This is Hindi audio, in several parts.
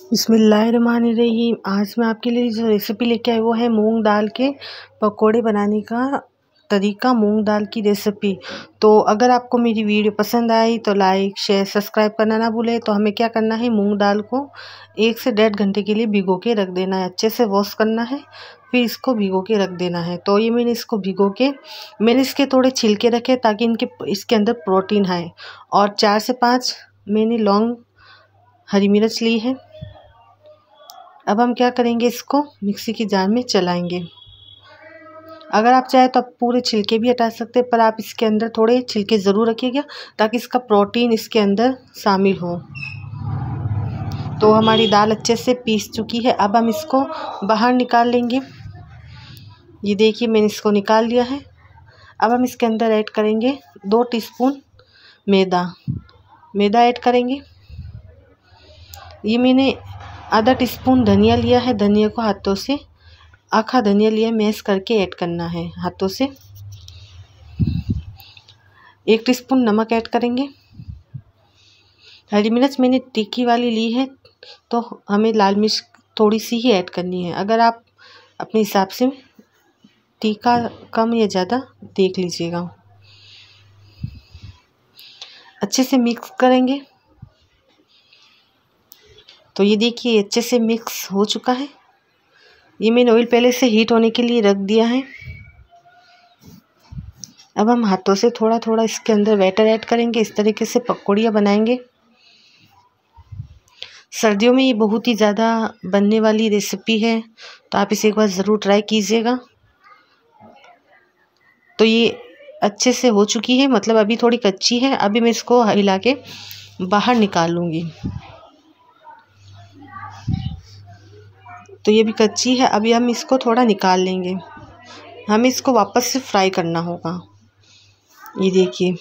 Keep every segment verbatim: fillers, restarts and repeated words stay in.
बिस्मिल्लाहिर्रहमानिर्रहीम। आज मैं आपके लिए जो रेसिपी लेके आई वो है मूंग दाल के पकोड़े बनाने का तरीका, मूंग दाल की रेसिपी। तो अगर आपको मेरी वीडियो पसंद आई तो लाइक शेयर सब्सक्राइब करना ना भूलें। तो हमें क्या करना है, मूंग दाल को एक से डेढ़ घंटे के लिए भिगो के रख देना है। अच्छे से वॉश करना है, फिर इसको भिगो के रख देना है। तो ये मैंने इसको भिगो के मैंने इसके थोड़े छिलके रखे ताकि इनके इसके अंदर प्रोटीन है। और चार से पाँच मैंने लौंग हरी मिर्च ली है। अब हम क्या करेंगे, इसको मिक्सी की जार में चलाएंगे। अगर आप चाहे तो आप पूरे छिलके भी हटा सकते हैं, पर आप इसके अंदर थोड़े छिलके ज़रूर रखिएगा ताकि इसका प्रोटीन इसके अंदर शामिल हो। तो हमारी दाल अच्छे से पीस चुकी है। अब हम इसको बाहर निकाल लेंगे। ये देखिए मैंने इसको निकाल लिया है। अब हम इसके अंदर ऐड करेंगे दो टीस्पून मैदा मैदा ऐड करेंगे। ये मैंने आधा टीस्पून धनिया लिया है। धनिया को हाथों से, आखा धनिया लिया, मैश करके ऐड करना है हाथों से। एक टीस्पून नमक ऐड करेंगे। हरी मिर्च मैंने तीखी वाली ली है, तो हमें लाल मिर्च थोड़ी सी ही ऐड करनी है। अगर आप अपने हिसाब से तीखा कम या ज़्यादा देख लीजिएगा। अच्छे से मिक्स करेंगे। तो ये देखिए अच्छे से मिक्स हो चुका है। ये मैंने ऑयल पहले से हीट होने के लिए रख दिया है। अब हम हाथों से थोड़ा थोड़ा इसके अंदर बैटर ऐड करेंगे। इस तरीके से पकौड़ियाँ बनाएंगे। सर्दियों में ये बहुत ही ज़्यादा बनने वाली रेसिपी है, तो आप इसे एक बार ज़रूर ट्राई कीजिएगा। तो ये अच्छे से हो चुकी है, मतलब अभी थोड़ी कच्ची है। अभी मैं इसको हिला के बाहर निकाल लूँगी। तो ये भी कच्ची है, अभी हम इसको थोड़ा निकाल लेंगे। हमें इसको वापस से फ्राई करना होगा। ये देखिए,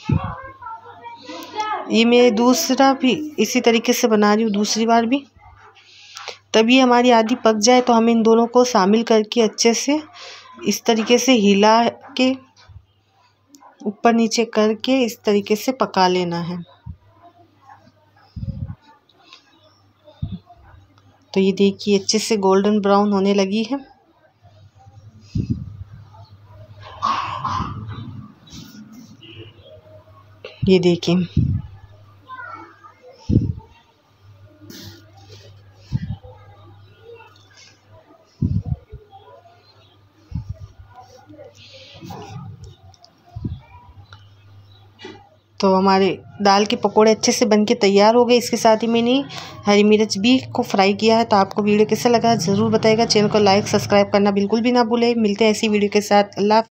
ये मैं दूसरा भी इसी तरीके से बना रही हूँ, दूसरी बार भी। तभी हमारी आधी पक जाए तो हमें इन दोनों को शामिल करके अच्छे से इस तरीके से हिला के ऊपर नीचे करके इस तरीके से पका लेना है। तो ये देखिए अच्छे से गोल्डन ब्राउन होने लगी है। ये देखिए, तो हमारे दाल के पकोड़े अच्छे से बनके तैयार हो गए। इसके साथ ही मैंने हरी मिर्च भी को फ्राई किया है। तो आपको वीडियो कैसा लगा ज़रूर बताइएगा। चैनल को लाइक सब्सक्राइब करना बिल्कुल भी ना भूलें। मिलते हैं ऐसी वीडियो के साथ। अल्लाह।